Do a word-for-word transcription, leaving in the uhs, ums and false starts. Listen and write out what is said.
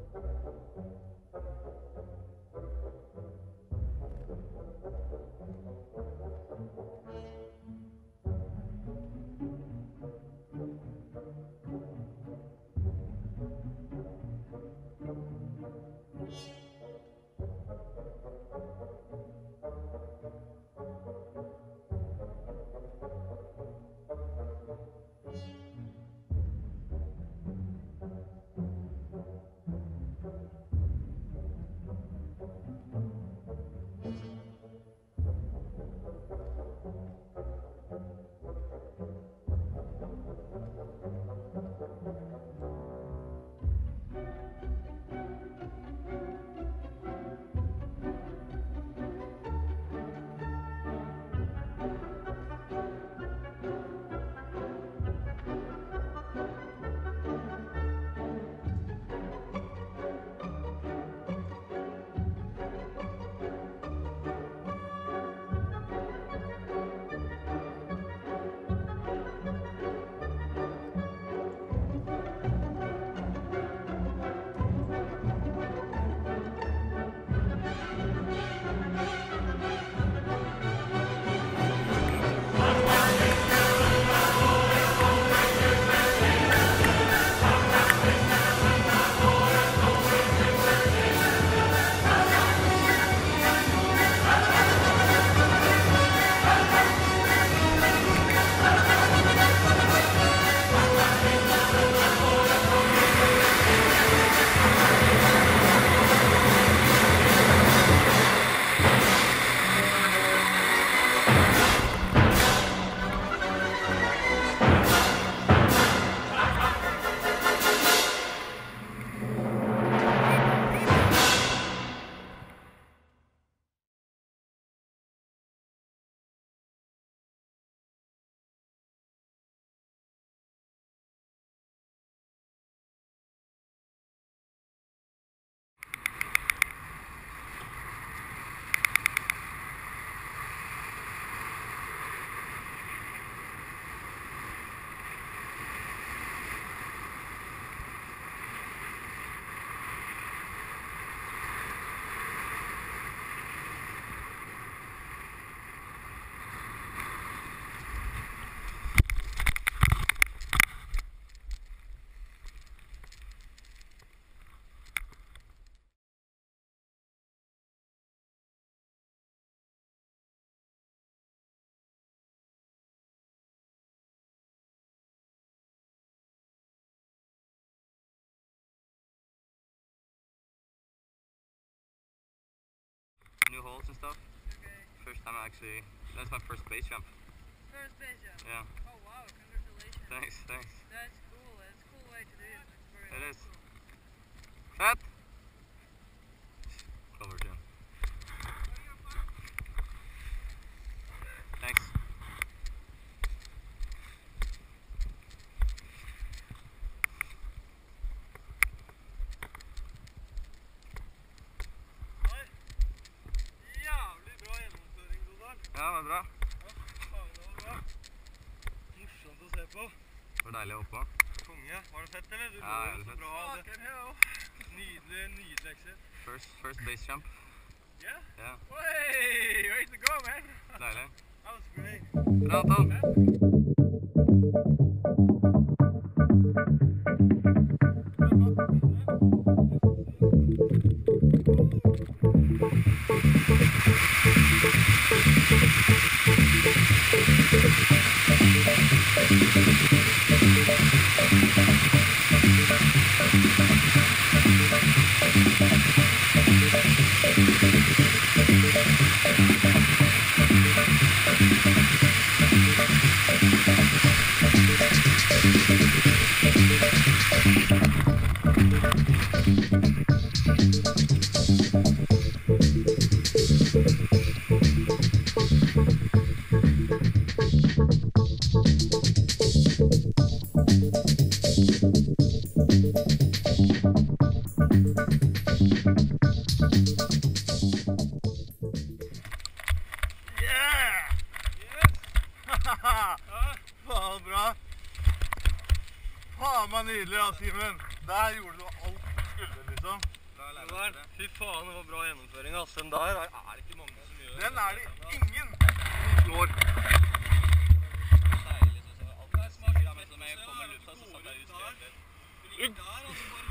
New holes and stuff. Okay. First time actually, that's my first base jump. First base jump? Yeah. Oh wow, congratulations. Thanks, thanks. That's cool, that's a cool way to do it. It's very It is. cool. Clap! Over to him. Thanks. Ja, det var bra. Ja, faen, det var bra. Morsomt å se på. Det var deilig å hoppe. Konge. Var det fett, eller? Du Ja, lå det så fett. bra av det. Fucking hell. Nydelig, nydelig exit. First, first base jump. Yeah? Ja, Way, way to go, man. deilig. That was great. Bra, Tom. Faen bra. Faen meg nydelig, da, Simen. Der gjorde du alt du skulle, liksom. liksom. Bra Det var, fy faen, det var bra gjennomføring, ass. Den der er, er det ikke mange som gjør. Den er det ingen som slår. Deilig, synes jeg. Alt er smart. Ja, men som jeg kommer lufta, så satt jeg ut. Der, altså bare